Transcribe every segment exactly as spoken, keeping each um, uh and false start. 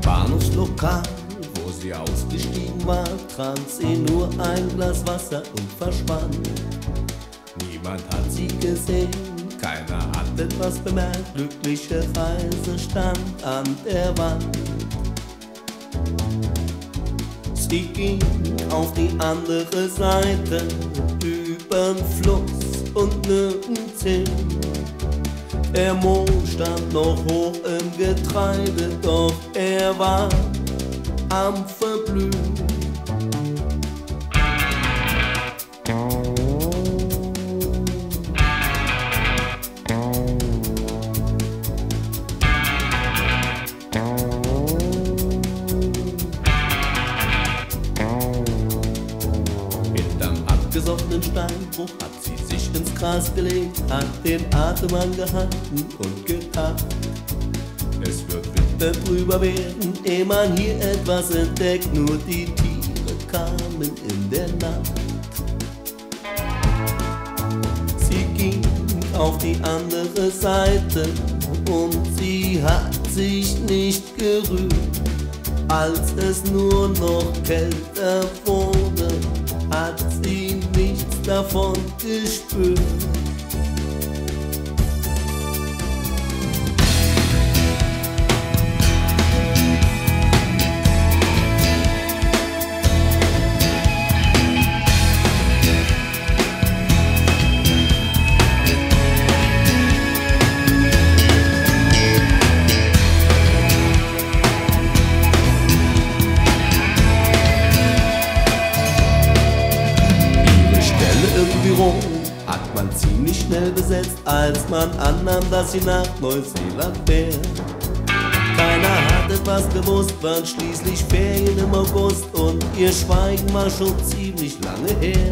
Bahnhofslokal, wo sie ausgestiegen war, trank sie nur ein Glas Wasser und verschwand. Niemand hat sie gesehen, keiner hat etwas bemerkt. Glücklicherweise stand an der Wand. Sie ging auf die andere Seite, übern Fluss und nirgends hin. Der Mond stand noch hoch im Getreide, doch er war am Verblühen. Hinterm abgesoffenen Steinbruch hat sie sich ins Gras gelegt, hat den Atem angehalten und gedacht, es wird Winter drüber werden, ehe man hier etwas entdeckt. Nur die Tiere kamen in der Nacht. Sie ging auf die andere Seite und sie hat sich nicht gerührt. Als es nur noch kälter wurde, hat sie nichts davon gespürt. Hat man ziemlich schnell besetzt, als man annahm, dass sie nach Neuseeland fährt. Keiner hat etwas gewusst, waren schließlich Ferien im August und ihr Schweigen war schon ziemlich lange her.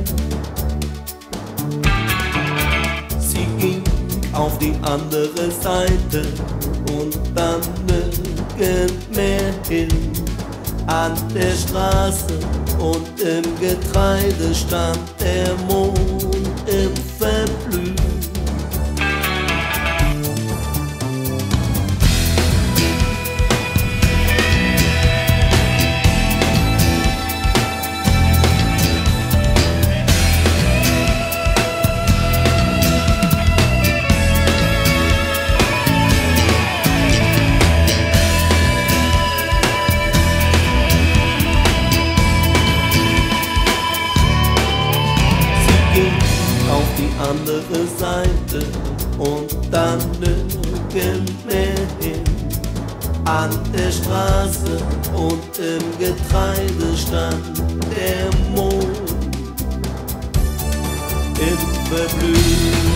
Sie ging auf die andere Seite und dann nirgend mehr hin. An der Straße und im Getreide stand der Mond im Verblühen. Auf die andere Seite und dann nirgend mehr hin. An der Straße und im Getreide stand der Mond im Verblühen.